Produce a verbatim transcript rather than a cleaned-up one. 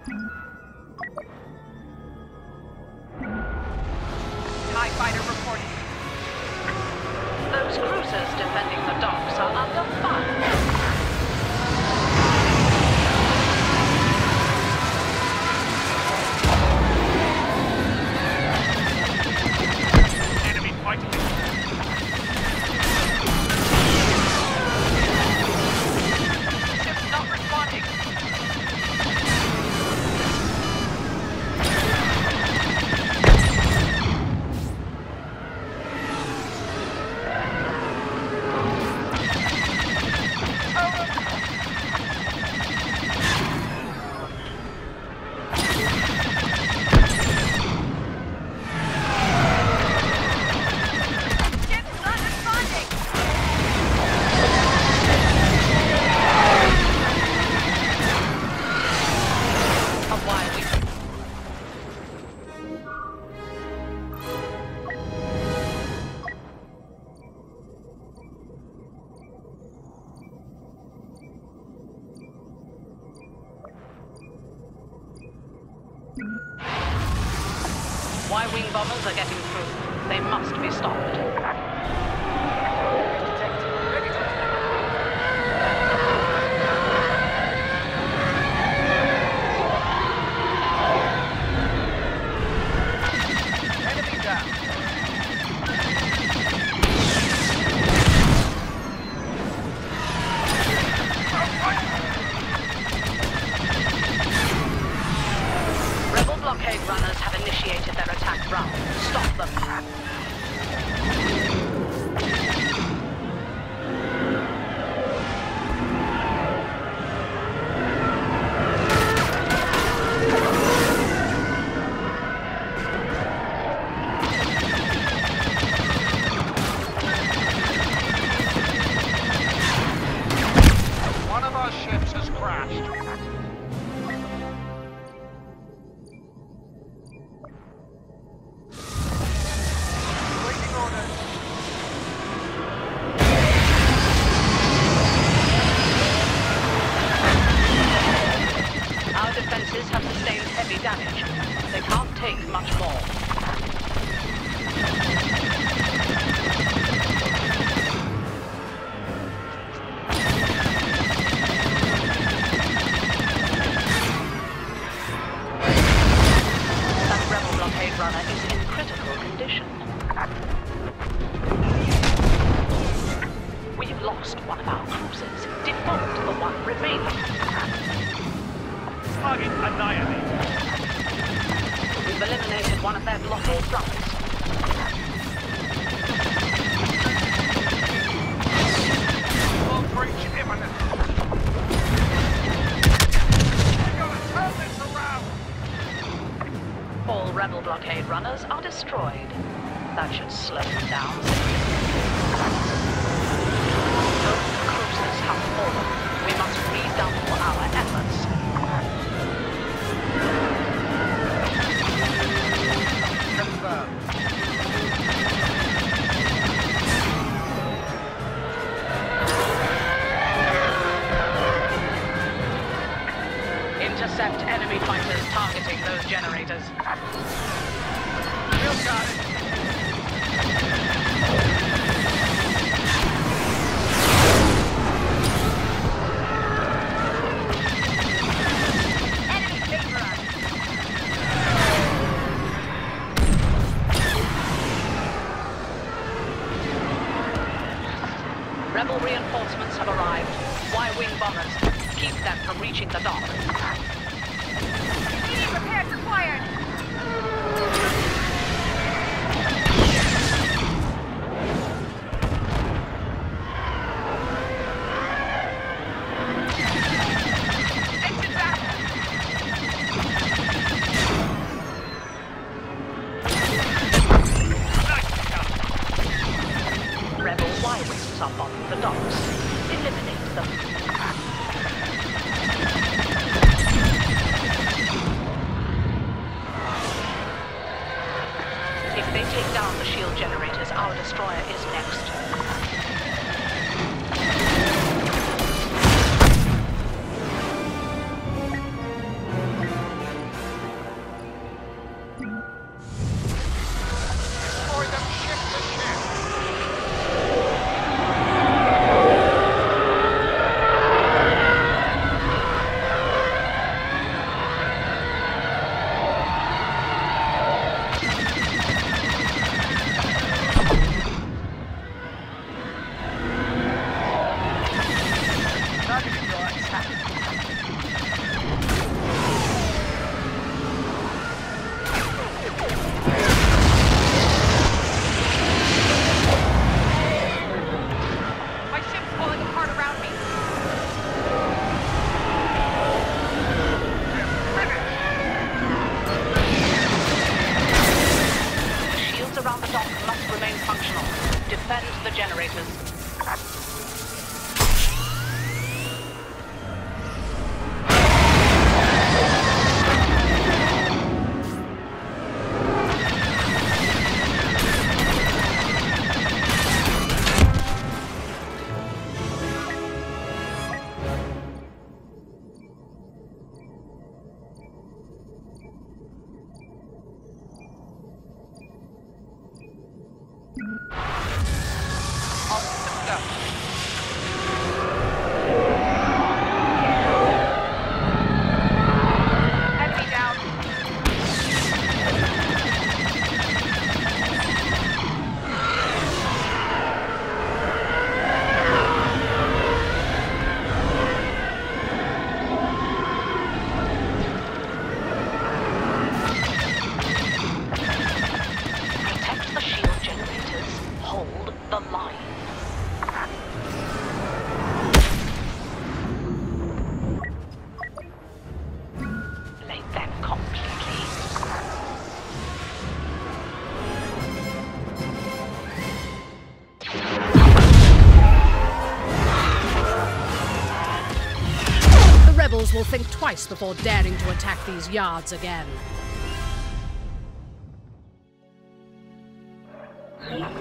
Starfighter reporting. Those cruisers defending the docks are under fire. Y-wing bombers are getting through. They must be stopped. Enemy down. Rebel blockade runners have initiated their attack round. Stop them. One of our ships has crashed. Our defenses have sustained heavy damage. They can't take much more. That rebel blockade runner is in critical condition. We've lost one of our cruisers. Default the one remaining. Target annihilated. We've eliminated one of their blockade runners. Full breach imminent. We gotta turn this around. All rebel blockade runners are destroyed. That should slow them down. Both cruisers have fallen. We must redouble our efforts. Confirmed. Intercept enemy fighters targeting those generators. You got it. Enemy favor us. Rebel reinforcements have arrived. Y-wing bombers. Keep them from reaching the dock. Immediate repairs required. Exit back. Rebel Y-wings are bombing the docks. Eliminate them. If they take down the shield generators, our destroyer is next. rebels will think twice before daring to attack these yards again.